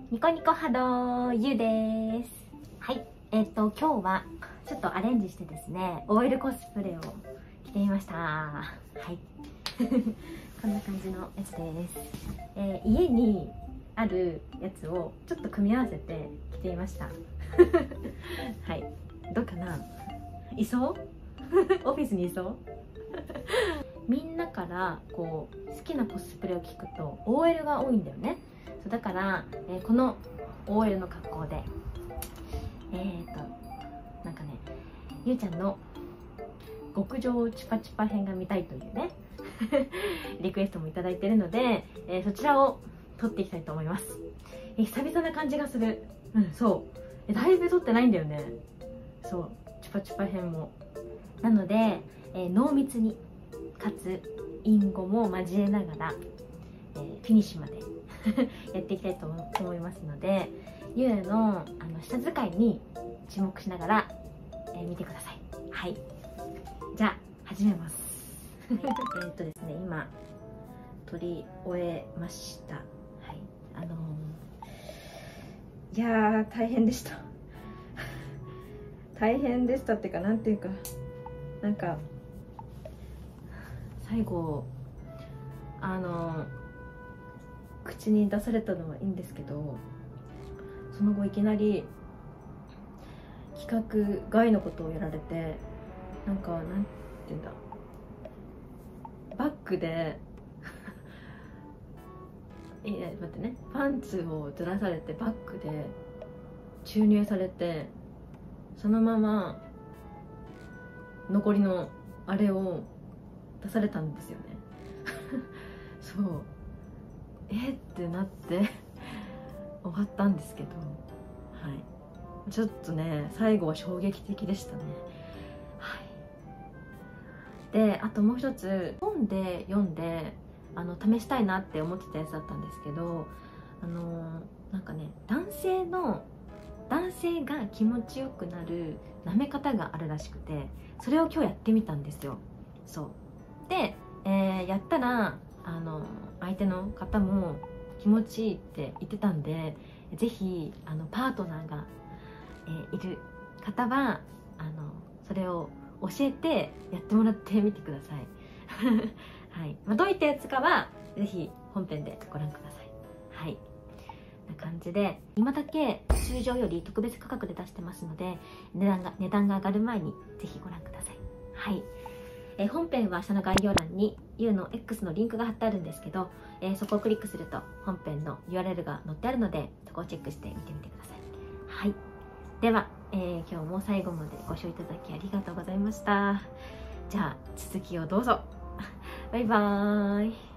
ニコニコハローゆうです。はい、今日はちょっとアレンジしてですね、OL コスプレを着てみました。はい。こんな感じのやつです。家にあるやつをちょっと組み合わせて着てみました。はい。どうかな？いそうオフィスにいそうみんなからこう好きなコスプレを聞くと OL が多いんだよね。だから、この OL の格好でなんかね、ゆうちゃんの極上チュパチュパ編が見たいというねリクエストもいただいているので、そちらを撮っていきたいと思います。久々な感じがする。そう、だいぶ撮ってないんだよね。そう、チュパチュパ編もなので、濃密にかつ隠語も交えながら、フィニッシュまでやっていきたいと思いますので、ゆうの下使いに注目しながら、見てください。はい、じゃあ始めます。ですね、今撮り終えました。はい、いやー大変でした大変でしたっていうか、なんていうか、なんか最後口に出されたのはいいんですけど、その後いきなり企画外のことをやられて、なんていうんだ、バックでいや待ってね、パンツをずらされてバックで注入されて、そのまま残りのあれを出されたんですよねそうってなって終わったんですけど、はい、ちょっとね最後は衝撃的でしたね。はい、であともう一つ、本で読んで試したいなって思ってたやつだったんですけど、なんかね、男性が気持ちよくなる舐め方があるらしくて、それを今日やってみたんですよ。そうで、やったら相手の方も気持ちいいって言ってたんで、ぜひパートナーが、いる方はそれを教えてやってもらってみてくださいはい、どういったやつかはぜひ本編でご覧ください。はい、な感じで、今だけ通常より特別価格で出してますので、値段が上がる前にぜひご覧ください。はい、本編は下の概要欄に U の X のリンクが貼ってあるんですけど、そこをクリックすると本編の URL が載ってあるので、そこをチェックして見てみてください。はい、では、今日も最後までご視聴いただきありがとうございました。じゃあ続きをどうぞバイバーイ。